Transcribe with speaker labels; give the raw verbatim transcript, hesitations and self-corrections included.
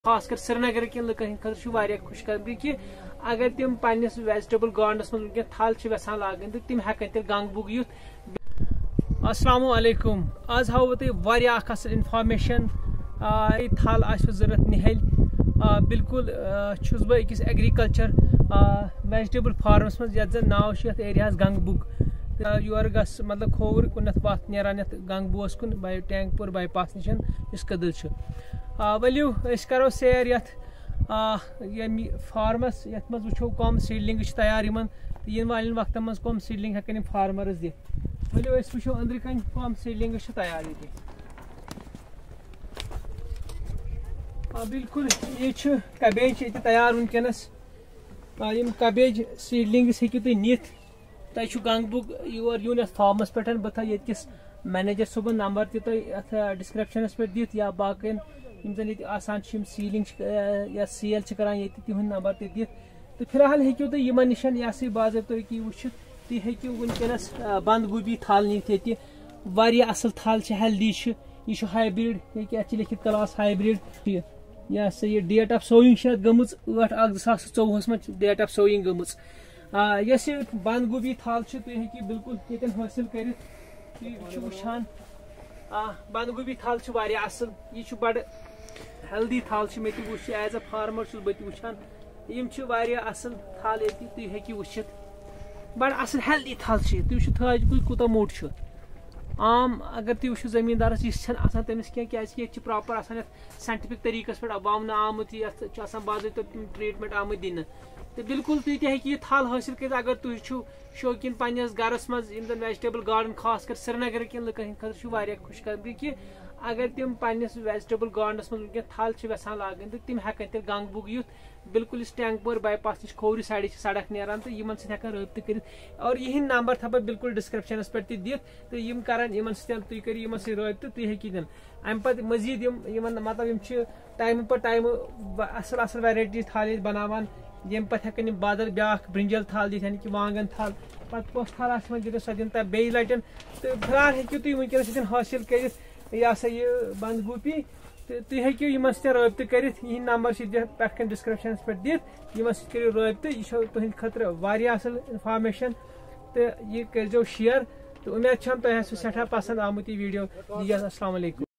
Speaker 1: खासकर श्रीनगर के लुकन खर खुशखबरी कि अगर तिम पन्निस वेजिटेबल गार्डनस मज वह थल यहां लागन तो तिम हेकन गंग बुग युथ। अस्सलामु अलैकुम। आज हाव तुह असल इन्फॉर्मेशन थल आसो जरूरत निहल बिल्कुल छुस बह अकिस एग्रीकल्चर वेजिटेबल फार्मस मज यथ नाव एरिया गंग बुग योर गस मतलब खोवर कुन वत नान ये गंग बोस कुन बाय टैंकपुर बाईपास निश इस कदल वलियो करो सैर ये फार्मस ये वो कम सीडलिंग तैयार इन वाले वक्त मज कम सीडलिंग हेकन फार्मर्स दि वलियो वो अंदर कन कम सीडलिंग तैयार ये बिल्कुल ये कबेज ये तैयार वनकस कबेज सीडलिंग्स हेकु तुम निथ तुह गंग बुग योर यून फार्मस पे बह थो ये मैनेजर सुबह नंबर तुम डिस्क्रिप्शनस पे दिथ या बाकन यम जन ये आसान सीलिंग या सेल करान ये तिहुंद नंबर तक दिथ तो फिलहाल हेकु तुम यमन निश ये बाज़ाब्त वो तुम हेकु वनकस बंद गोभी थल निथ ये वारिया असल थल हेल्दी यह हाइब्रिड ये लिखित क्लास हाइब्रिड यह सा ये डेट ऑफ सोइंग गम ठ अख जस चौवहस मज डेट ऑफ सोइंग गम यस बंद गोभी थल तुम हेकि बिल्कुल ये हासिल कर वुचान बंद गोभी थल वारिया असल यह बड़ हेल्दी थल मे वो एज अ फार्मर बह वुचान यम असल थल ये तुम हेकि वुचित बड़ असल हेल्दी थल तुम थाज कुछ कूत मोट आम अगर तुम वो जमींदारस यह तमिस क्या प्रॉपर आसान साइंटिफिक तरीकस पे अबावन आमुत ये बाज़ाब्त ट्रीटमेंट आमुत दिन तो बिल्कुल तुम तह थल हासिल कर अगर तुम शौकीन पन्नस गरस मज वेजिटेबल गार्डन खासकर श्रीनगर के लुकन खर खुशखबरी कि अगर तुम पन्नस वेजिटेबल गार्डनस मज वह थल यहां लागन तो तिम हेकन गंग बुग युथ बिल्कुल इस टैंकपुर बाईपास नश खोवरी साइड सड़क नान तो इन हेकान रब्त कर और यह नंबर थो बिल्कुल डिस्क्रिप्शनस पे दिथ तो यम करान इन तुम करो रब्त तुम हेकिन अम पे मजीद मतलब टाइम पर टाइम असल असल वैरायटी थल बनावान यम पे हेकन बदल ब्या ब्रिंजल थल दिथ यानी कि वांगन थल पे कस थल आन सो दिन तक बे लटन तो फिलहाल हेकु तुम वनकस हासिल कर यह सा यह बंद गोभी तो तुम हेकु इन सत रब्त कर यह नंबर पे डिस्क्रिप्शन पे दिथ इन सो रब्त यह तुंद खतर वारिया असल इन्फॉर्मेशन तो यह करो शेयर तो उम्मीद तुम सठा पसंद आमुत यह वीडियो। अस्सलाम वालेकुम।